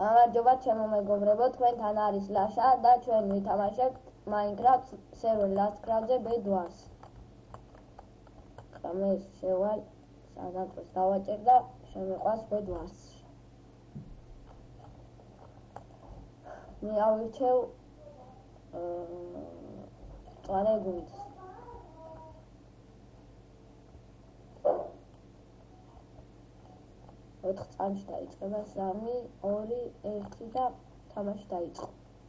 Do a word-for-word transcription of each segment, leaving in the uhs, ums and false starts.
გამარჯობა ჩემო მეგობრებო, თქვენთან არის ლაშა და ჩვენ ვითამაშებთ Minecraft server Last Craft-ზე ბედ ვარს. ხომ ეს შევალ სანაკლს დავაჭერ და შემეყვას ბედ ვარსში. მე ავირჩევ მწვანე გუნდს. ოთხ წამში დაიწყება სამი, ორი, ერთი და თამაში დაიწყო.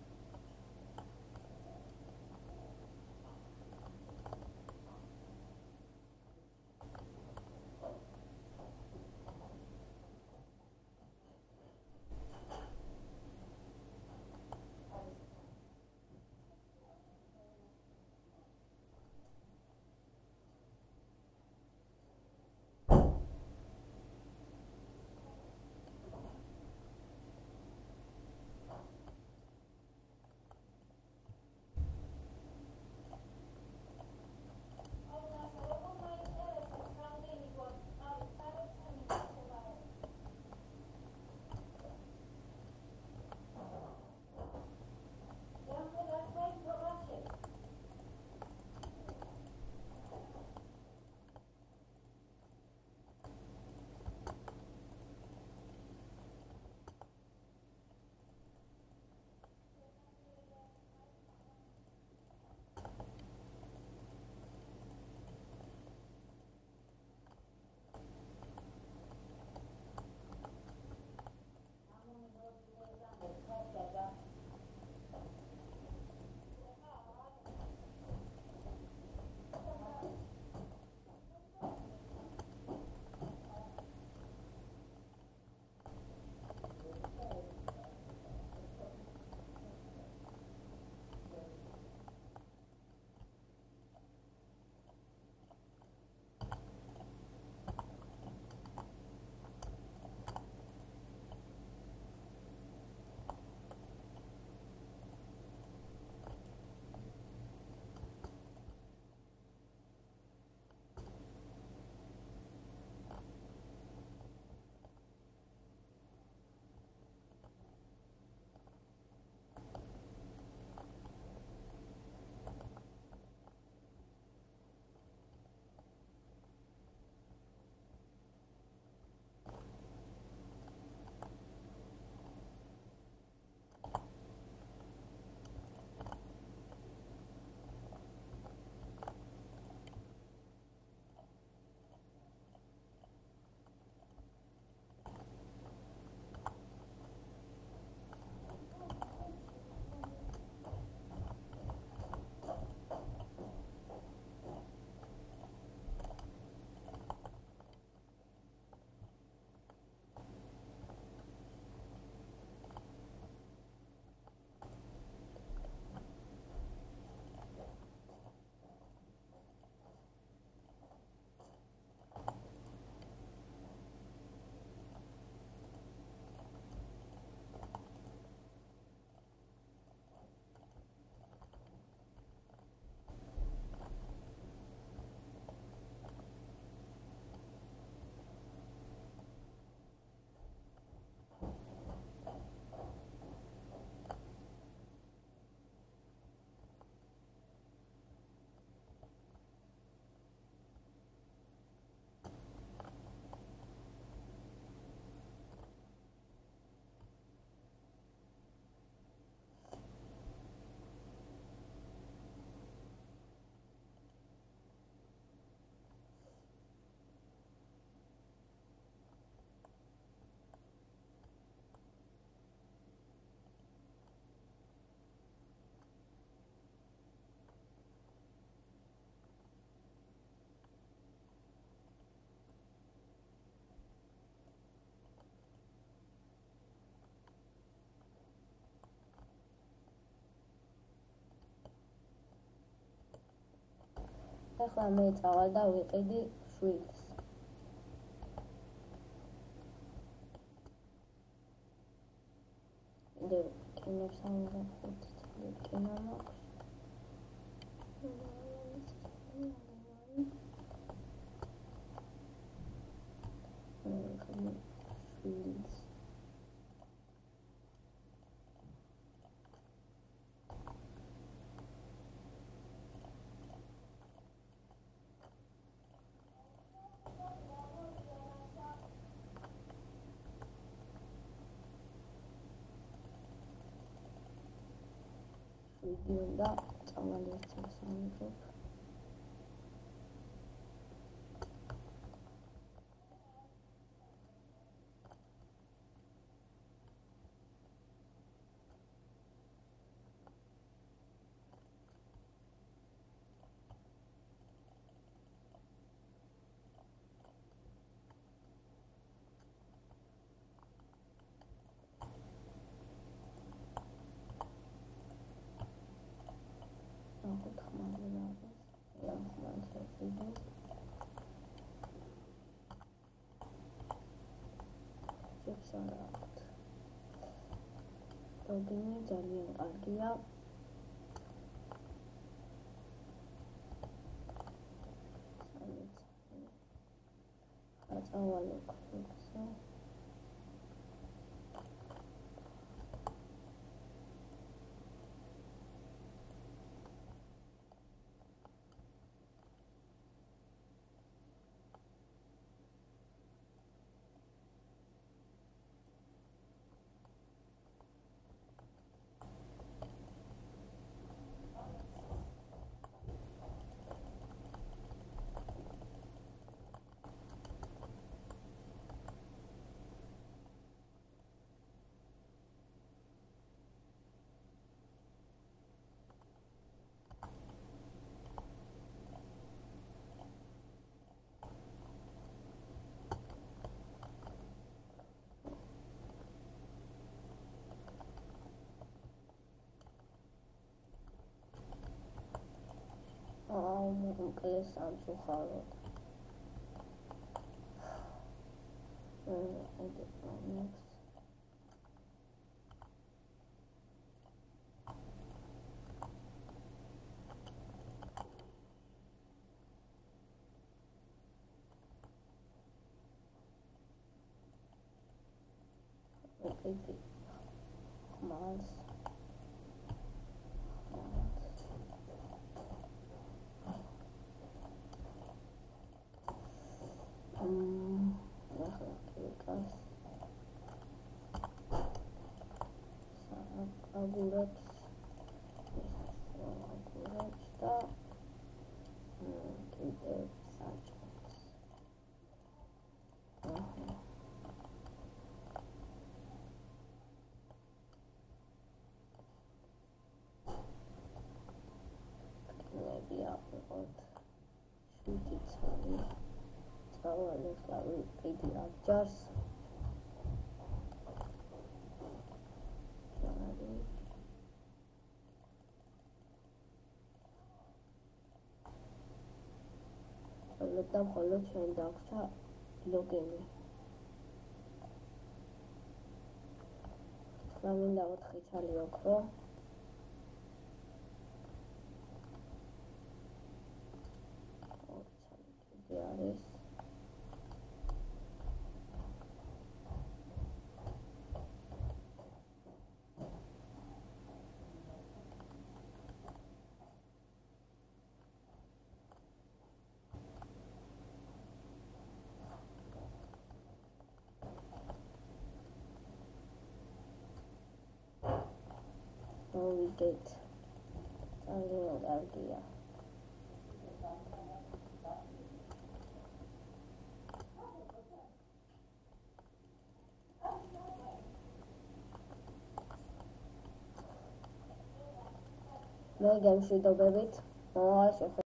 ახლა მე წავალ და ვიყიდი შვილს. და კინოს ამგახოთ კინო მაქვს. შვილს იგი უნდა წამალი ერთს ამიღებ. Gut, mal ja, mal zufrieden. Jetzt sagt. Login ძალიან კარგია. აწავალო ქროქსა. აუ მოკლეს სამწუხაროდ. აა next. Okay. Mas Um, guys. Agurets. Agurets da. Კიდე საჭმელს. აჰა. ნები აყოთ. შვიდი ცალი. წავალეს გავიყიდი აბჯარს. და მხოლოდ ჩვენ დაგვრჩა ლოგინი. რა მინდა ოთხი ცალი ოქრო. ორი ცალი კიდე არის. We get ძალიან კარგია. მე გემშვიდობებით მოვა